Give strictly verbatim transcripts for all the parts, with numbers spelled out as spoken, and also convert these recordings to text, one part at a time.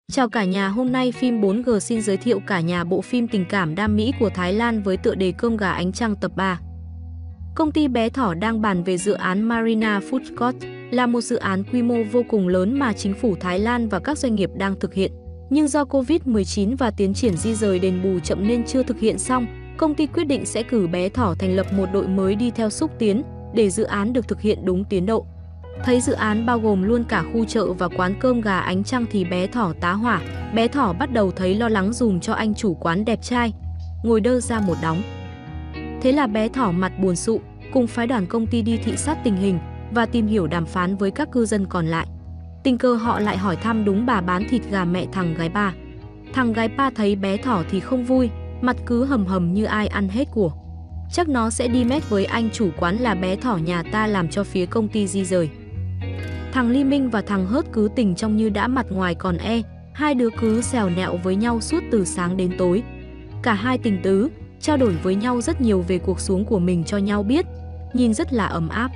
Chào cả nhà, hôm nay phim bốn G xin giới thiệu cả nhà bộ phim tình cảm đam mỹ của Thái Lan với tựa đề Cơm gà ánh trăng tập ba. Công ty Bé Thỏ đang bàn về dự án Marina Food Court, là một dự án quy mô vô cùng lớn mà chính phủ Thái Lan và các doanh nghiệp đang thực hiện. Nhưng do Covid mười chín và tiến triển di rời đền bù chậm nên chưa thực hiện xong, công ty quyết định sẽ cử Bé Thỏ thành lập một đội mới đi theo xúc tiến để dự án được thực hiện đúng tiến độ. Thấy dự án bao gồm luôn cả khu chợ và quán cơm gà ánh trăng thì Bé Thỏ tá hỏa. Bé Thỏ bắt đầu thấy lo lắng dùm cho anh chủ quán đẹp trai, ngồi đơ ra một đống. Thế là Bé Thỏ mặt buồn sụ, cùng phái đoàn công ty đi thị sát tình hình và tìm hiểu đàm phán với các cư dân còn lại. Tình cờ họ lại hỏi thăm đúng bà bán thịt gà mẹ thằng gái ba. Thằng gái ba thấy Bé Thỏ thì không vui, mặt cứ hầm hầm như ai ăn hết của. Chắc nó sẽ đi mét với anh chủ quán là Bé Thỏ nhà ta làm cho phía công ty di rời. Thằng Ly Minh và thằng Hớt cứ tình trong như đã mặt ngoài còn e, hai đứa cứ xèo nẹo với nhau suốt từ sáng đến tối. Cả hai tình tứ, trao đổi với nhau rất nhiều về cuộc sống của mình cho nhau biết, nhìn rất là ấm áp.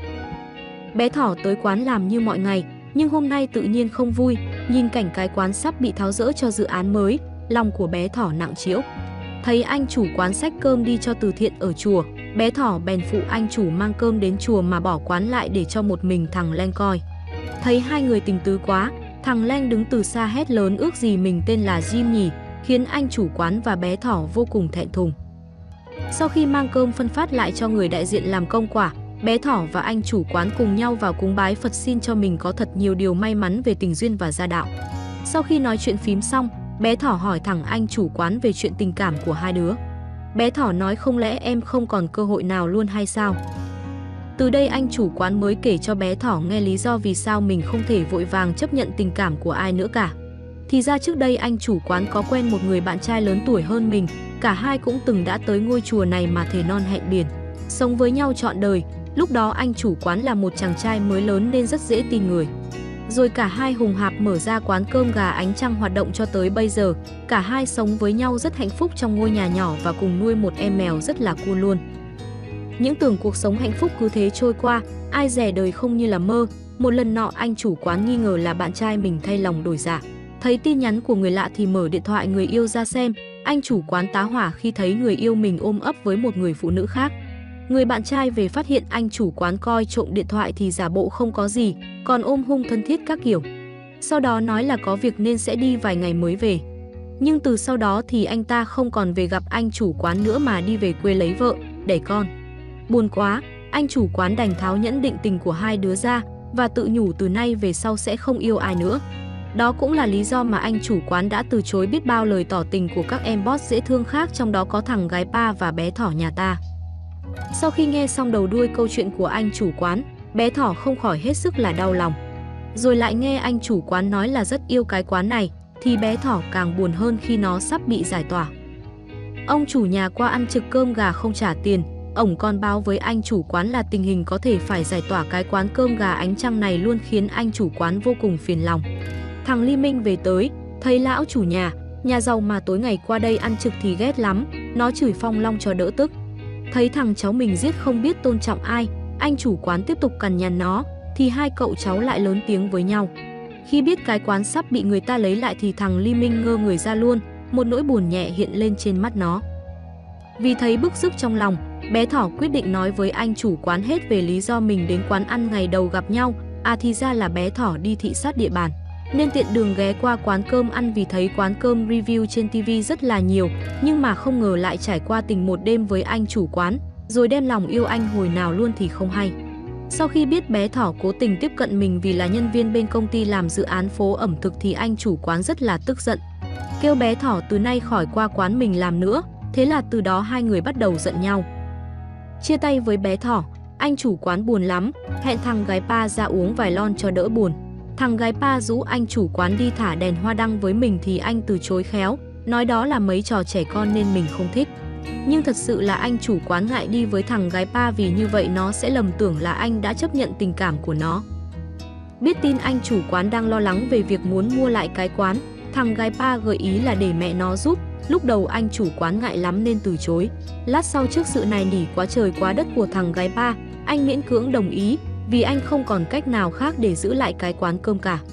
Bé Thỏ tới quán làm như mọi ngày, nhưng hôm nay tự nhiên không vui, nhìn cảnh cái quán sắp bị tháo dỡ cho dự án mới, lòng của Bé Thỏ nặng trĩu. Thấy anh chủ quán xách cơm đi cho từ thiện ở chùa, Bé Thỏ bèn phụ anh chủ mang cơm đến chùa mà bỏ quán lại để cho một mình thằng Leng coi. Thấy hai người tình tứ quá, thằng Leng đứng từ xa hét lớn ước gì mình tên là Jim nhỉ, khiến anh chủ quán và Bé Thỏ vô cùng thẹn thùng. Sau khi mang cơm phân phát lại cho người đại diện làm công quả, Bé Thỏ và anh chủ quán cùng nhau vào cúng bái Phật xin cho mình có thật nhiều điều may mắn về tình duyên và gia đạo. Sau khi nói chuyện phím xong, Bé Thỏ hỏi thẳng anh chủ quán về chuyện tình cảm của hai đứa. Bé Thỏ nói không lẽ em không còn cơ hội nào luôn hay sao? Từ đây anh chủ quán mới kể cho Bé Thỏ nghe lý do vì sao mình không thể vội vàng chấp nhận tình cảm của ai nữa cả. Thì ra trước đây anh chủ quán có quen một người bạn trai lớn tuổi hơn mình, cả hai cũng từng đã tới ngôi chùa này mà thề non hẹn biển, sống với nhau trọn đời. Lúc đó anh chủ quán là một chàng trai mới lớn nên rất dễ tin người. Rồi cả hai hùng hạp mở ra quán cơm gà ánh trăng hoạt động cho tới bây giờ. Cả hai sống với nhau rất hạnh phúc trong ngôi nhà nhỏ và cùng nuôi một em mèo rất là cool luôn. Những tưởng cuộc sống hạnh phúc cứ thế trôi qua, ai dè đời không như là mơ. Một lần nọ anh chủ quán nghi ngờ là bạn trai mình thay lòng đổi dạ. Thấy tin nhắn của người lạ thì mở điện thoại người yêu ra xem. Anh chủ quán tá hỏa khi thấy người yêu mình ôm ấp với một người phụ nữ khác. Người bạn trai về phát hiện anh chủ quán coi trộm điện thoại thì giả bộ không có gì, còn ôm hung thân thiết các kiểu. Sau đó nói là có việc nên sẽ đi vài ngày mới về. Nhưng từ sau đó thì anh ta không còn về gặp anh chủ quán nữa mà đi về quê lấy vợ, đẻ con. Buồn quá, anh chủ quán đành tháo nhẫn định tình của hai đứa ra và tự nhủ từ nay về sau sẽ không yêu ai nữa. Đó cũng là lý do mà anh chủ quán đã từ chối biết bao lời tỏ tình của các em boss dễ thương khác, trong đó có thằng gái ba và Bé Thỏ nhà ta. Sau khi nghe xong đầu đuôi câu chuyện của anh chủ quán, Bé Thỏ không khỏi hết sức là đau lòng. Rồi lại nghe anh chủ quán nói là rất yêu cái quán này, thì Bé Thỏ càng buồn hơn khi nó sắp bị giải tỏa. Ông chủ nhà qua ăn trực cơm gà không trả tiền, ổng còn báo với anh chủ quán là tình hình có thể phải giải tỏa cái quán cơm gà ánh trăng này luôn, khiến anh chủ quán vô cùng phiền lòng. Thằng Ly Minh về tới, thấy lão chủ nhà, nhà giàu mà tối ngày qua đây ăn trực thì ghét lắm, nó chửi Phong Long cho đỡ tức. Thấy thằng cháu mình giết không biết tôn trọng ai, anh chủ quán tiếp tục cằn nhằn nó, thì hai cậu cháu lại lớn tiếng với nhau. Khi biết cái quán sắp bị người ta lấy lại thì thằng Ly Minh ngơ người ra luôn, một nỗi buồn nhẹ hiện lên trên mắt nó. Vì thấy bức xúc trong lòng, Bé Thỏ quyết định nói với anh chủ quán hết về lý do mình đến quán ăn ngày đầu gặp nhau. À thì ra là Bé Thỏ đi thị sát địa bàn, nên tiện đường ghé qua quán cơm ăn vì thấy quán cơm review trên ti vi rất là nhiều, nhưng mà không ngờ lại trải qua tình một đêm với anh chủ quán, rồi đem lòng yêu anh hồi nào luôn thì không hay. Sau khi biết Bé Thỏ cố tình tiếp cận mình vì là nhân viên bên công ty làm dự án phố ẩm thực thì anh chủ quán rất là tức giận, kêu Bé Thỏ từ nay khỏi qua quán mình làm nữa. Thế là từ đó hai người bắt đầu giận nhau. Chia tay với Bé Thỏ, anh chủ quán buồn lắm, hẹn thằng gái pa ra uống vài lon cho đỡ buồn. Thằng gái pa rủ anh chủ quán đi thả đèn hoa đăng với mình thì anh từ chối khéo, nói đó là mấy trò trẻ con nên mình không thích. Nhưng thật sự là anh chủ quán ngại đi với thằng gái pa vì như vậy nó sẽ lầm tưởng là anh đã chấp nhận tình cảm của nó. Biết tin anh chủ quán đang lo lắng về việc muốn mua lại cái quán, thằng gái pa gợi ý là để mẹ nó giúp. Lúc đầu anh chủ quán ngại lắm nên từ chối. Lát sau trước sự nài nỉ quá trời quá đất của thằng gái pa, anh miễn cưỡng đồng ý vì anh không còn cách nào khác để giữ lại cái quán cơm cả.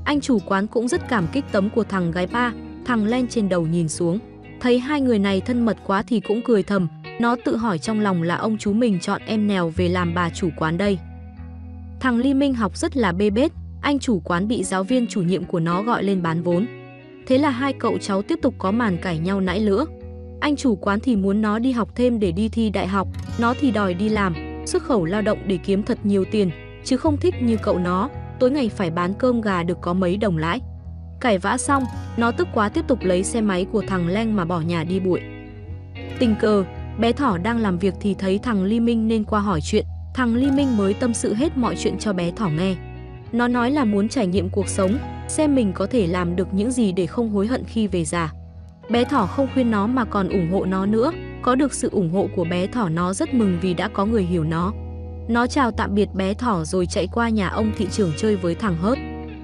Anh chủ quán cũng rất cảm kích tấm của thằng gái ba, thằng Len trên đầu nhìn xuống. Thấy hai người này thân mật quá thì cũng cười thầm, nó tự hỏi trong lòng là ông chú mình chọn em nào về làm bà chủ quán đây. Thằng Ly Minh học rất là bê bết, anh chủ quán bị giáo viên chủ nhiệm của nó gọi lên bán vốn. Thế là hai cậu cháu tiếp tục có màn cãi nhau nãy lữa. Anh chủ quán thì muốn nó đi học thêm để đi thi đại học, nó thì đòi đi làm, xuất khẩu lao động để kiếm thật nhiều tiền, chứ không thích như cậu nó, tối ngày phải bán cơm gà được có mấy đồng lãi. Cãi vã xong, nó tức quá tiếp tục lấy xe máy của thằng Leng mà bỏ nhà đi bụi. Tình cờ, bé Thỏ đang làm việc thì thấy thằng Ly Minh nên qua hỏi chuyện, thằng Ly Minh mới tâm sự hết mọi chuyện cho bé Thỏ nghe. Nó nói là muốn trải nghiệm cuộc sống, xem mình có thể làm được những gì để không hối hận khi về già. Bé Thỏ không khuyên nó mà còn ủng hộ nó nữa, có được sự ủng hộ của bé Thỏ nó rất mừng vì đã có người hiểu nó. Nó chào tạm biệt bé Thỏ rồi chạy qua nhà ông thị trưởng chơi với thằng Hớt.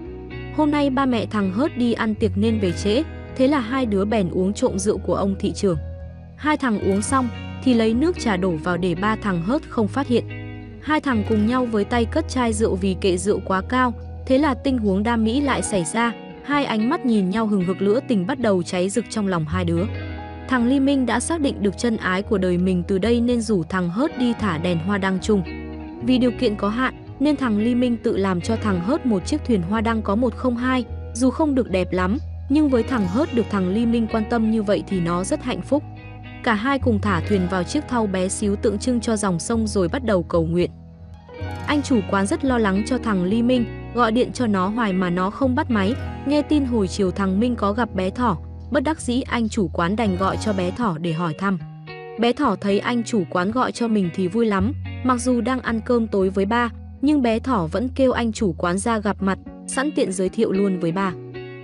Hôm nay ba mẹ thằng Hớt đi ăn tiệc nên về trễ, thế là hai đứa bèn uống trộm rượu của ông thị trưởng. Hai thằng uống xong thì lấy nước trà đổ vào để ba thằng Hớt không phát hiện. Hai thằng cùng nhau với tay cất chai rượu vì kệ rượu quá cao, thế là tình huống đam mỹ lại xảy ra. Hai ánh mắt nhìn nhau hừng hực, lửa tình bắt đầu cháy rực trong lòng hai đứa. Thằng Ly Minh đã xác định được chân ái của đời mình từ đây nên rủ thằng Hớt đi thả đèn hoa đăng chung. Vì điều kiện có hạn nên thằng Ly Minh tự làm cho thằng Hớt một chiếc thuyền hoa đăng có một không hai, dù không được đẹp lắm, nhưng với thằng Hớt được thằng Ly Minh quan tâm như vậy thì nó rất hạnh phúc. Cả hai cùng thả thuyền vào chiếc thau bé xíu tượng trưng cho dòng sông rồi bắt đầu cầu nguyện. Anh chủ quán rất lo lắng cho thằng Ly Minh, gọi điện cho nó hoài mà nó không bắt máy. Nghe tin hồi chiều thằng Minh có gặp bé Thỏ, bất đắc dĩ anh chủ quán đành gọi cho bé Thỏ để hỏi thăm. Bé Thỏ thấy anh chủ quán gọi cho mình thì vui lắm, mặc dù đang ăn cơm tối với ba, nhưng bé Thỏ vẫn kêu anh chủ quán ra gặp mặt, sẵn tiện giới thiệu luôn với ba.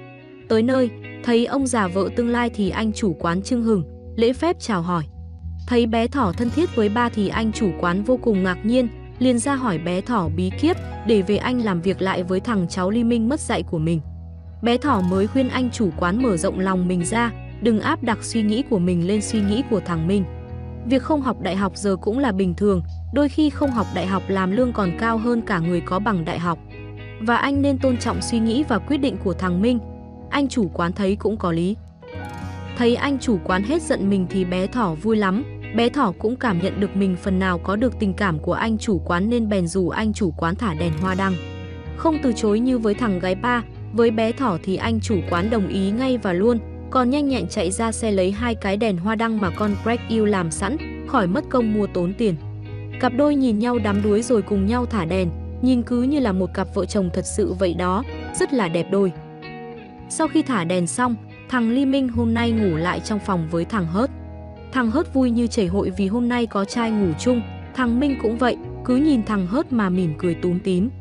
Tới nơi, thấy ông già vợ tương lai thì anh chủ quán chưng hừng, lễ phép chào hỏi. Thấy bé Thỏ thân thiết với ba thì anh chủ quán vô cùng ngạc nhiên, liền ra hỏi bé Thỏ bí kíp để về anh làm việc lại với thằng cháu Ly Minh mất dạy của mình. Bé Thỏ mới khuyên anh chủ quán mở rộng lòng mình ra, đừng áp đặt suy nghĩ của mình lên suy nghĩ của thằng Minh. Việc không học đại học giờ cũng là bình thường, đôi khi không học đại học làm lương còn cao hơn cả người có bằng đại học. Và anh nên tôn trọng suy nghĩ và quyết định của thằng Minh. Anh chủ quán thấy cũng có lý. Thấy anh chủ quán hết giận mình thì bé Thỏ vui lắm, bé Thỏ cũng cảm nhận được mình phần nào có được tình cảm của anh chủ quán nên bèn rủ anh chủ quán thả đèn hoa đăng. Không từ chối như với thằng gái ba, với bé Thỏ thì anh chủ quán đồng ý ngay và luôn, còn nhanh nhẹn chạy ra xe lấy hai cái đèn hoa đăng mà con Greg yêu làm sẵn, khỏi mất công mua tốn tiền. Cặp đôi nhìn nhau đắm đuối rồi cùng nhau thả đèn, nhìn cứ như là một cặp vợ chồng thật sự vậy đó, rất là đẹp đôi. Sau khi thả đèn xong, thằng Ly Minh hôm nay ngủ lại trong phòng với thằng Hớt. Thằng Hớt vui như chảy hội vì hôm nay có trai ngủ chung, thằng Minh cũng vậy, cứ nhìn thằng Hớt mà mỉm cười túm tím.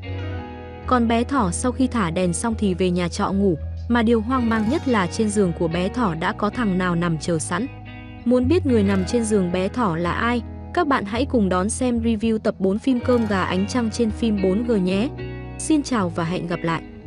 Còn bé Thỏ sau khi thả đèn xong thì về nhà trọ ngủ, mà điều hoang mang nhất là trên giường của bé Thỏ đã có thằng nào nằm chờ sẵn. Muốn biết người nằm trên giường bé Thỏ là ai? Các bạn hãy cùng đón xem review tập bốn phim Cơm Gà Ánh Trăng trên phim bốn G nhé. Xin chào và hẹn gặp lại!